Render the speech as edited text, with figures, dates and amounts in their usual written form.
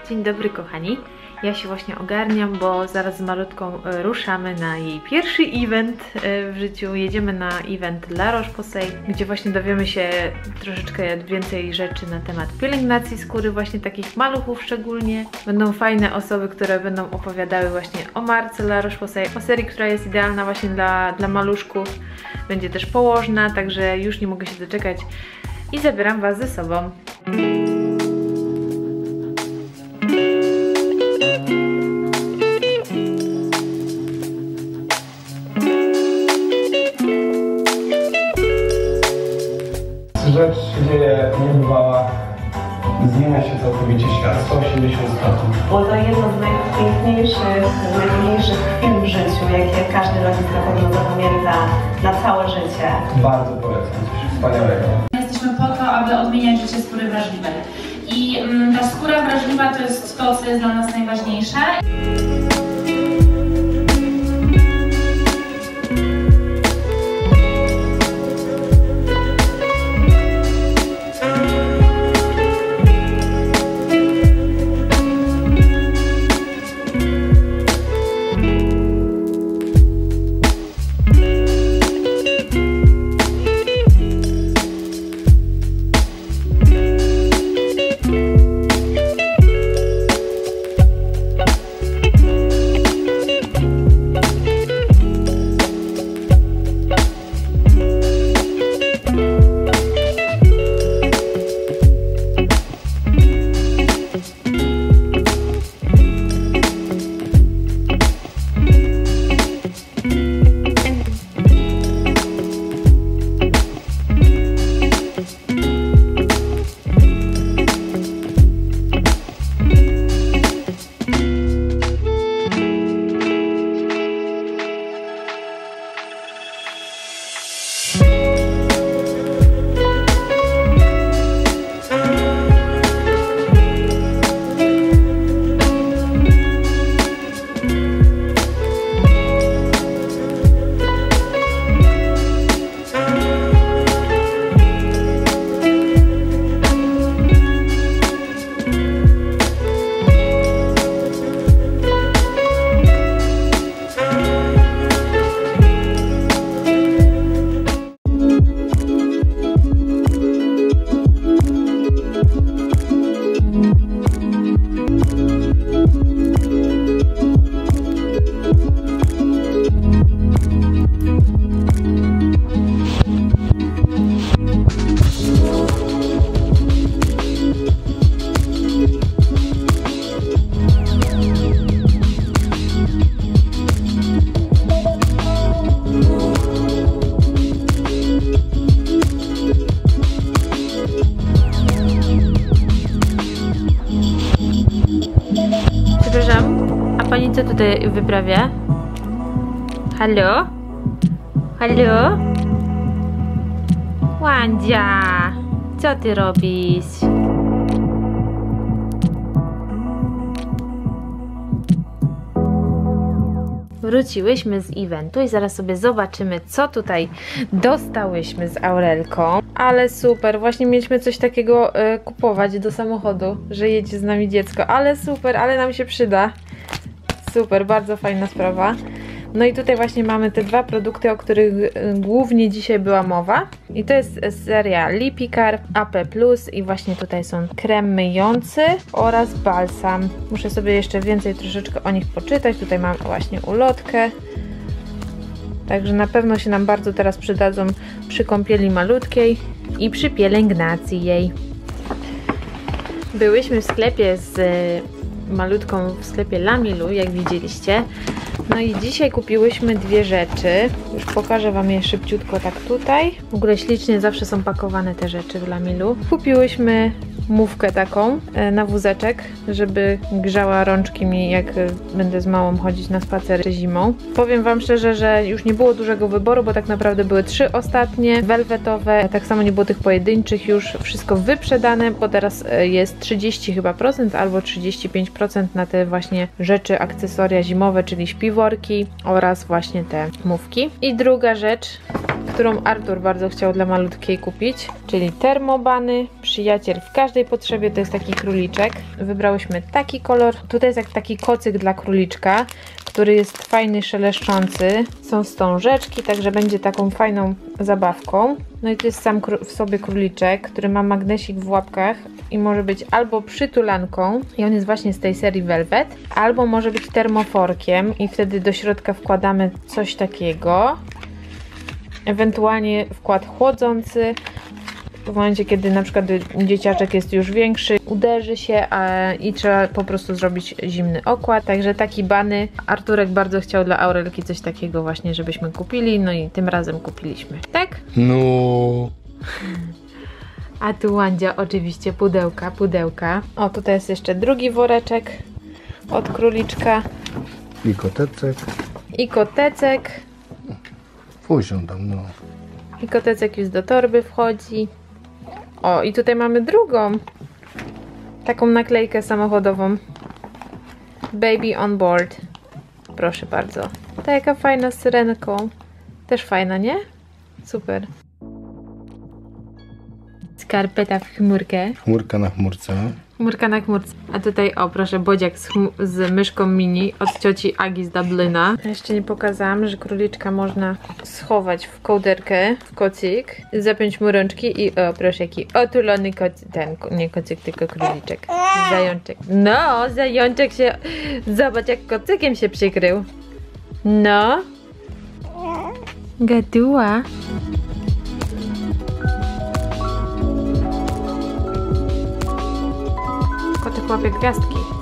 Dzień dobry kochani, ja się właśnie ogarniam, bo zaraz z malutką ruszamy na jej pierwszy event w życiu. Jedziemy na event La Roche-Posay, gdzie właśnie dowiemy się troszeczkę więcej rzeczy na temat pielęgnacji skóry, właśnie takich maluchów szczególnie. Będą fajne osoby, które będą opowiadały właśnie o marce La Roche-Posay, o serii, która jest idealna właśnie dla maluszków. Będzie też położna, także już nie mogę się doczekać i zabieram Was ze sobą. Rzecz się dzieje niebywała, zmienia się całkowicie świat, 180 stopni. Było to jedno z najpiękniejszych, najpiękniejszych chwil w życiu, jakie każdy rodzic na pewno zapamięta na całe życie. Bardzo polecam, coś wspaniałego. Jesteśmy po to, aby odmieniać życie skóry wrażliwej. I ta skóra wrażliwa to jest to, co jest dla nas najważniejsze. Przepraszam, a pani co tutaj wyprawia? Halo? Halo? Wandzia, co ty robisz? Wróciłyśmy z eventu i zaraz sobie zobaczymy, co tutaj dostałyśmy z Aurelką. Ale super, właśnie mieliśmy coś takiego kupować do samochodu, że jedzie z nami dziecko. Ale super, ale nam się przyda. Super, bardzo fajna sprawa. No i tutaj właśnie mamy te dwa produkty, o których głównie dzisiaj była mowa. I to jest seria Lipikar AP+, i właśnie tutaj są krem myjący oraz balsam. Muszę sobie jeszcze więcej troszeczkę o nich poczytać. Tutaj mam właśnie ulotkę. Także na pewno się nam bardzo teraz przydadzą przy kąpieli malutkiej i przy pielęgnacji jej. Byłyśmy w sklepie z malutką, w sklepie Lamilu, jak widzieliście. No i dzisiaj kupiłyśmy dwie rzeczy. Już pokażę Wam je szybciutko tak tutaj. W ogóle ślicznie zawsze są pakowane te rzeczy w Lamilu. Kupiłyśmy mówkę taką na wózeczek, żeby grzała rączki mi, jak będę z małą chodzić na spacery zimą. Powiem Wam szczerze, że już nie było dużego wyboru, bo tak naprawdę były 3 ostatnie, welwetowe, tak samo nie było tych pojedynczych, już wszystko wyprzedane, bo teraz jest 30 chyba procent albo 35% na te właśnie rzeczy, akcesoria zimowe, czyli śpiworki oraz właśnie te mówki. I druga rzecz którą Artur bardzo chciał dla malutkiej kupić, czyli termobany, przyjaciel w każdej potrzebie, to jest taki króliczek. Wybrałyśmy taki kolor, tutaj jest jak taki kocyk dla króliczka, który jest fajny, szeleszczący. Są wstążeczki, także będzie taką fajną zabawką. No i to jest sam w sobie króliczek, który ma magnesik w łapkach i może być albo przytulanką, i on jest właśnie z tej serii Velvet, albo może być termoforkiem i wtedy do środka wkładamy coś takiego. Ewentualnie wkład chłodzący. W momencie, kiedy na przykład dzieciaczek jest już większy, uderzy się i trzeba po prostu zrobić zimny okład. Także taki bany. Arturek bardzo chciał dla Aurelki coś takiego właśnie, żebyśmy kupili. No i tym razem kupiliśmy. Tak? No. A tu Wandzia oczywiście pudełka. O, tutaj jest jeszcze drugi woreczek od króliczka. I kotecek. I kotecek. Poziom tam, no. I kotecek już do torby wchodzi. O, i tutaj mamy drugą. Taką naklejkę samochodową. Baby on board. Proszę bardzo. Taka fajna z syrenką. Też fajna, nie? Super. Skarpeta w chmurkę. Chmurka na chmurce. Chmurka na chmurce. A tutaj, o proszę, bodziak z myszką mini od cioci Agi z Dublina. Jeszcze nie pokazałam, że króliczka można schować w kołderkę, w kocyk, zapiąć mu rączki i o proszę, jaki otulony kocyk, nie kocyk, tylko króliczek. Zajączek. No, zajączek się, zobacz jak kocykiem się przykrył. No. Gaduła. Kotek łapie gwiazdki.